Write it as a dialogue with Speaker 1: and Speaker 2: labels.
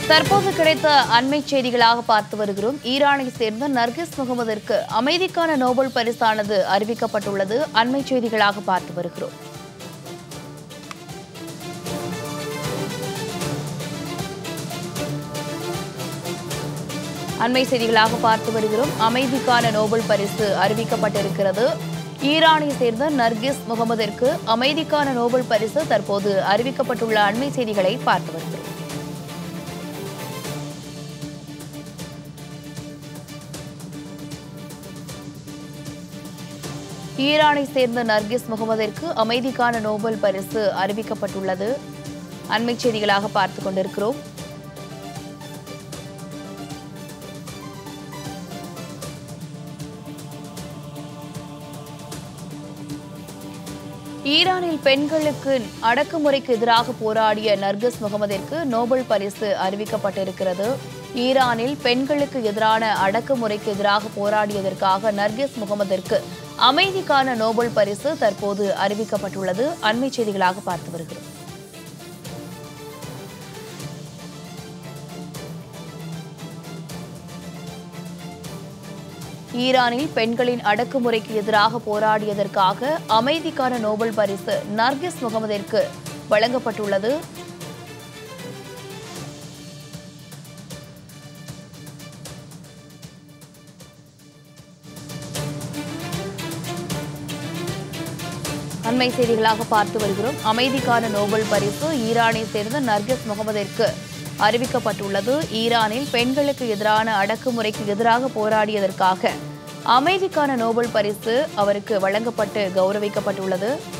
Speaker 1: தற்போது கிடைத்த அண்மை செய்திகளாக பார்த்து வருகிறோம். ஈரானை சேர்ந்த நர்கிஸ் முகமதிற்கு அமைதிக்கான நோபல் பரிசானது அறிவிக்கப்பட்டுள்ளது. அண்மை செய்திகளாக பார்த்து வருகிறோம். அண்மை செய்திகளாக பார்த்து வருகிறோம். அமைதிக்கான நோபல் பரிசு அறிவிக்கப்பட்டிருக்கிறது. ஈரானை சேர்ந்த நர்கிஸ் முகமதிற்கு அமைதிக்கான நோபல் பரிசு தற்போது அறிவிக்கப்பட்டுள்ள அண்மை செய்திகளை பார்த்து வருகிறோம். ஈரானை சேர்ந்த நர்கிஸ் முகமதிற்கு அமைதிக்கான நோபல் பரிசு அறிவிக்கப்பட்டுள்ளது. அண்மை செய்திகளாக பார்த்துக் கொண்டிருக்கிறோம். ஈரானில் பெண்களுக்கு அடக்குமுறைக்கு எதிராக போராடிய நர்கிஸ் முகமதிற்கு நோபல் பரிசு அறிவிக்கப்பட்டிருக்கிறது. ஈரானில் பெண்களுக்கு எதிரான அடக்குமுறைக்கு எதிராக போராடியதற்காக நர்கிஸ் முகமதிற்கு அமைதிக்கான நோபல் பரிசு தற்போது அறிவிக்கப்பட்டுள்ளது. அண்மை செய்திகளாக பார்த்து வருகிறோம். ஈரானில் பெண்களின் அடக்குமுறைக்கு எதிராக போராடியதற்காக அமைதிக்கான நோபல் பரிசு நர்கிஸ் முகமதிற்கு வழங்கப்பட்டுள்ளது. அண்மை செய்திகளாக பார்த்து வருகிறோம். அமைதிக்கான நோபல் பரிசு ஈரானை சேர்ந்த நர்கிஸ் முகமதிற்கு அறிவிக்கப்பட்டுள்ளது. ஈரானில் பெண்களுக்கு எதிரான அடக்குமுறைக்கு எதிராக போராடியதற்காக அமைதிக்கான நோபல் பரிசு அவருக்கு வழங்கப்பட்டு கௌரவிக்கப்பட்டுள்ளது.